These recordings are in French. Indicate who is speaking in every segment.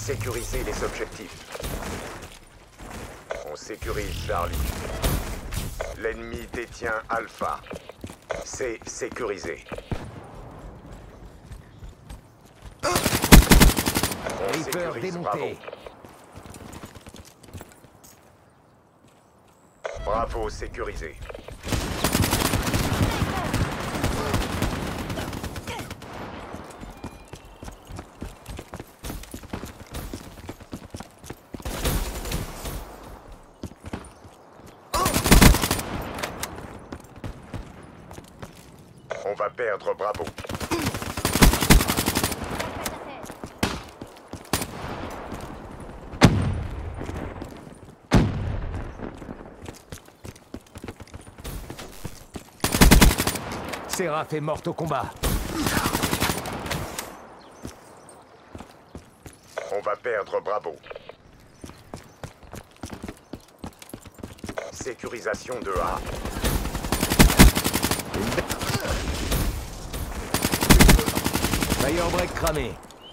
Speaker 1: Sécurisez les objectifs. On sécurise Charlie. L'ennemi détient Alpha. C'est sécurisé. On
Speaker 2: Reaper
Speaker 1: sécurise Bravo.
Speaker 2: démonté.
Speaker 1: Bravo sécurisé. On va perdre Bravo.
Speaker 2: Seraph est morte au combat.
Speaker 1: On va perdre Bravo. Sécurisation de A.
Speaker 2: Firebreak cramé.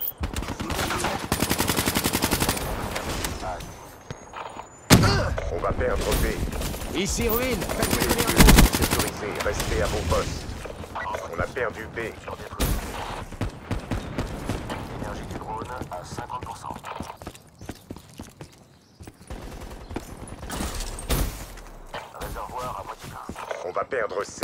Speaker 1: On va perdre B.
Speaker 2: Ici ruine.
Speaker 1: Tous les lieux sont sécurisés. Restez à vos postes. On a perdu B.
Speaker 3: Énergie du drone à 50%. Réservoir à moitié plein.
Speaker 1: On va perdre C.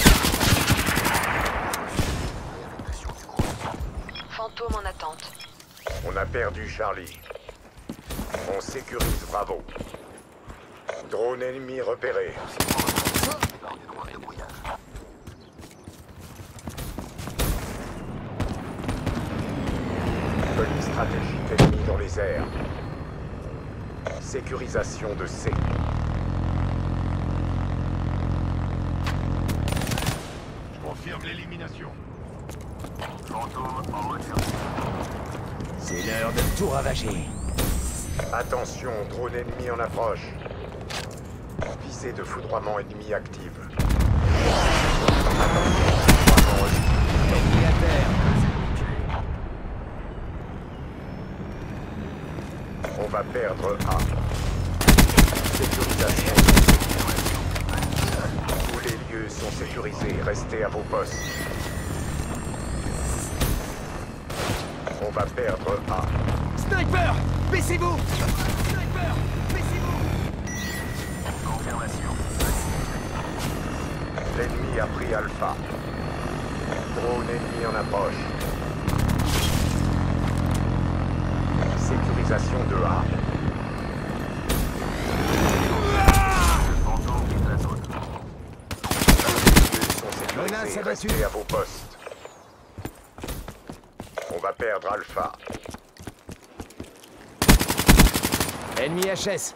Speaker 3: Réaffectation du drone.
Speaker 4: Fantôme en attente.
Speaker 1: On a perdu Charlie. On sécurise Bravo. Drone ennemi repéré.
Speaker 3: Départ du drone de brouillage.
Speaker 1: Colis stratégique ennemi dans les airs. Sécurisation de C.
Speaker 3: Je confirme l'élimination. Fantôme en mode service.
Speaker 2: C'est l'heure de tout ravager.
Speaker 1: Attention, drone ennemi en approche. Visée de foudroiement ennemi active. Attention, foudroiement hostile.
Speaker 2: Ennemi à terre.
Speaker 1: On va perdre A. Sécurisation. Tous les lieux sont sécurisés. Restez à vos postes. On va perdre A.
Speaker 2: Sniper! Baissez-vous! Sniper! Baissez-vous!
Speaker 3: Confirmation.
Speaker 1: L'ennemi a pris Alpha. Drone ennemi en approche. Sécurisation de A.
Speaker 3: Fantôme quitte la zone.
Speaker 1: Les lieux sont
Speaker 2: Menace
Speaker 1: sécurisés.
Speaker 2: abattue.
Speaker 1: Restez à vos postes. On va perdre Alpha.
Speaker 2: Ennemi HS.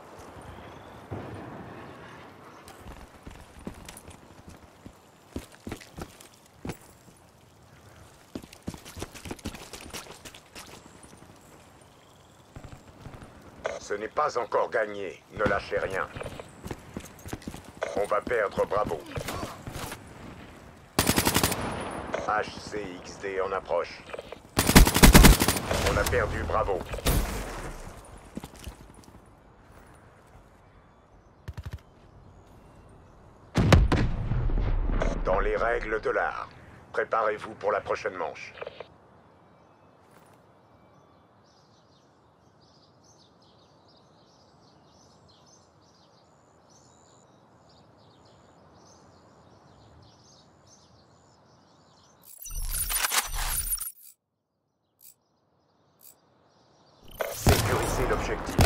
Speaker 1: Ce n'est pas encore gagné. Ne lâchez rien. On va perdre Bravo. HCXD en approche. On a perdu Bravo. Dans les règles de l'art. Préparez-vous pour la prochaine manche. Sécurisez l'objectif.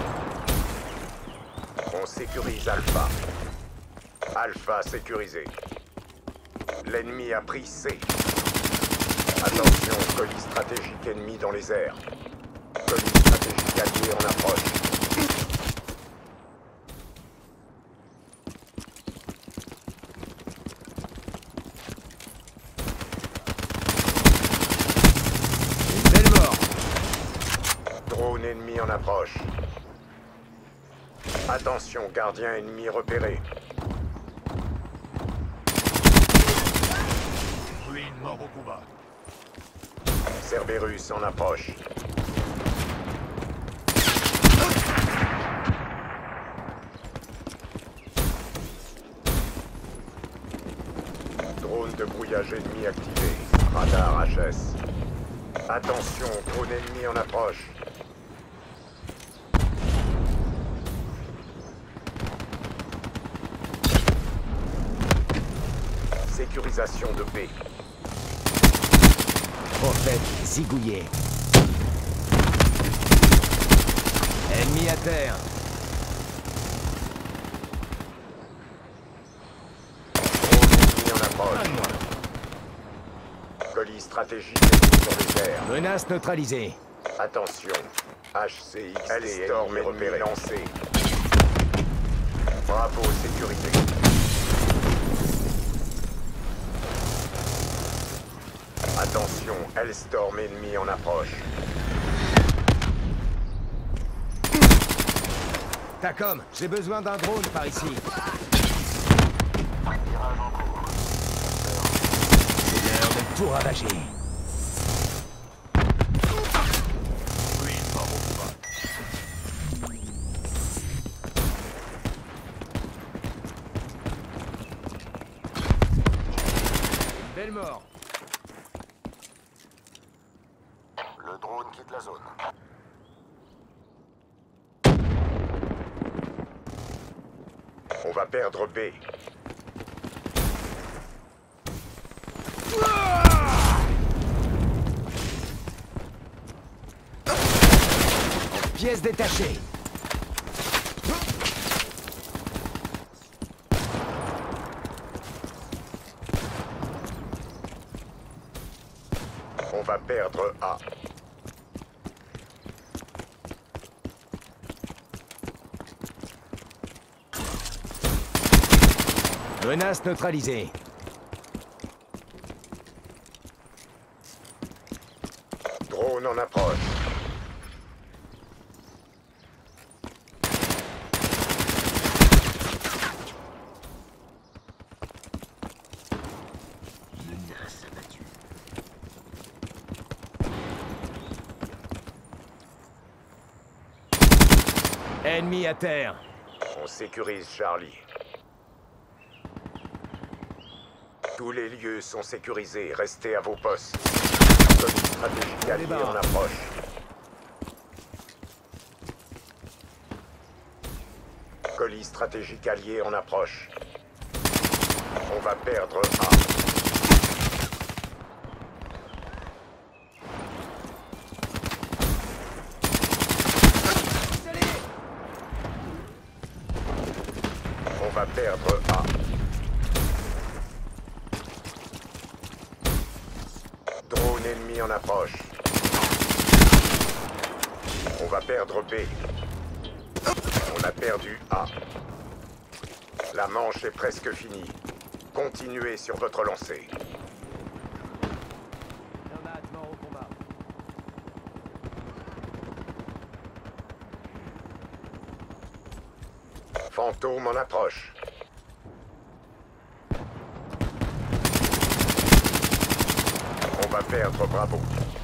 Speaker 1: On sécurise Alpha. Alpha sécurisé. L'ennemi a pris C. Attention, colis stratégique ennemi dans les airs. Colis stratégique allié en approche.
Speaker 2: Une belle mort.
Speaker 1: Drone ennemi en approche. Attention, gardien ennemi repéré.
Speaker 3: Ruine mort au combat.
Speaker 1: Cerberus en approche. de brouillage ennemi activé. Radar HS. Attention, drone ennemi en approche. Sécurisation de B.
Speaker 2: Prophète zigouillé. Ennemi à terre.
Speaker 1: Drone ennemi en approche. Colis stratégique ennemi sur les airs.
Speaker 2: Menace neutralisée.
Speaker 1: Attention. HCX Hellstorm ennemi lancé. Bravo sécurisé. Attention, Hellstorm ennemi en approche.
Speaker 2: Tacom, j'ai besoin d'un drone par ici.
Speaker 3: Tirage en cours.
Speaker 2: C'est l'heure de tout ravager.
Speaker 3: Oui, pas bon pas.
Speaker 2: Belle mort.
Speaker 3: Le drone quitte la zone.
Speaker 1: On va perdre B.
Speaker 2: Pièce détachée.
Speaker 1: On va perdre A.
Speaker 2: Menace neutralisée.
Speaker 1: Drone en approche.
Speaker 3: Menace abattue.
Speaker 2: Ennemi à terre.
Speaker 1: On sécurise Charlie. Tous les lieux sont sécurisés. Restez à vos postes. Colis stratégique allié en approche. Colis stratégique allié en approche. On va perdre A. On va perdre A. Drone ennemi en approche. On va perdre B. On a perdu A. La manche est presque finie. Continuez sur votre lancée.
Speaker 2: Nomade mort au combat.
Speaker 1: Fantôme en approche. On va perdre Bravo.